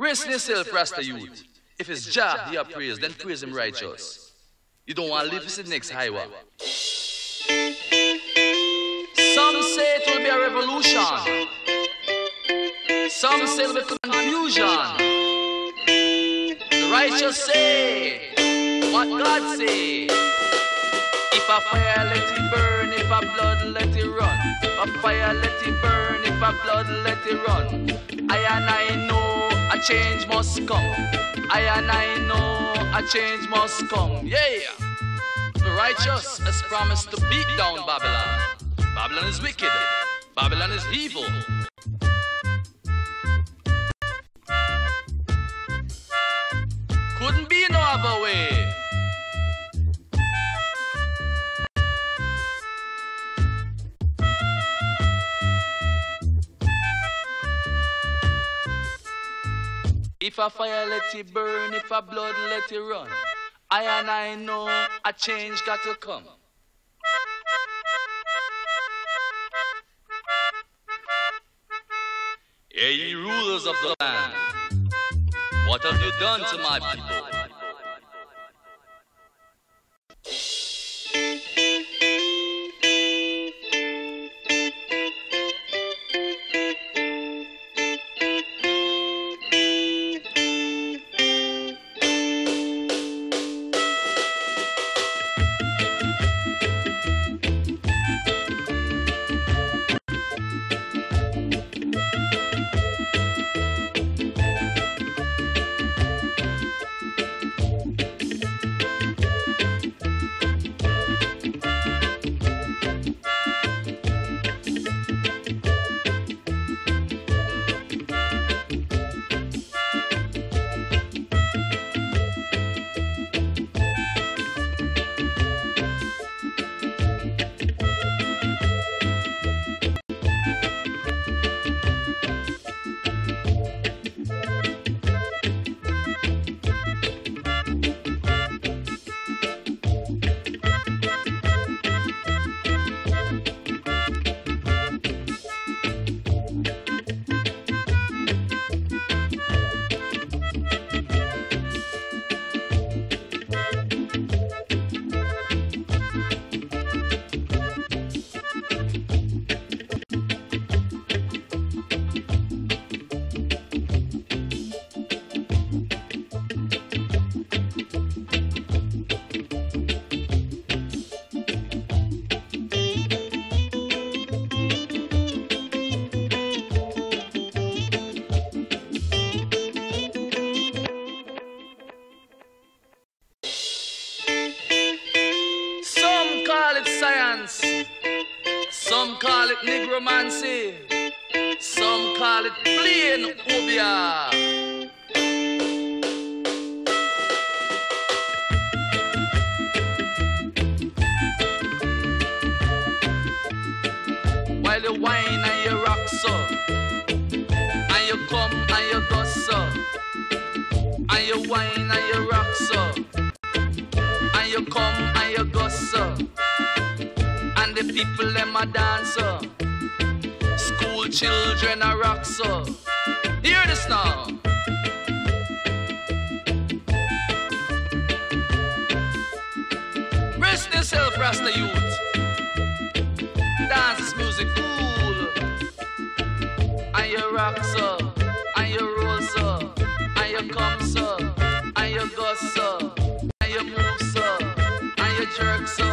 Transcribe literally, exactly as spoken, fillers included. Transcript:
Rest yourself, Rasta youth. If it's Jah he praise, then praise him righteous. You don't want to live to the next highway. Some say it will be a revolution. Some say it will be confusion. The righteous say what God say. If a fire let it burn, if a blood let it run. If a fire let it burn, if a blood let it run. I and I know a change must come. I and I know a change must come. Yeah. The righteous has promised to beat down Babylon. Babylon is wicked. Babylon is evil. Couldn't be no other way. If a fire let it burn, if a blood let it run, I and I know a change got to come. Hear ye rulers of the land, what have you done to my people? Some call it negromancy, some call it plain obia. While you whine and you rock so, and you come and you go so, and you whine and you rock so, and you come and you go so. And the people them a dancer, school children a rock so. Hear this now. Rest yourself, Rasta youth. Dance this music cool. And you rock so, and you roll so, and you come so, and you go so, and you move so, and you jerk so.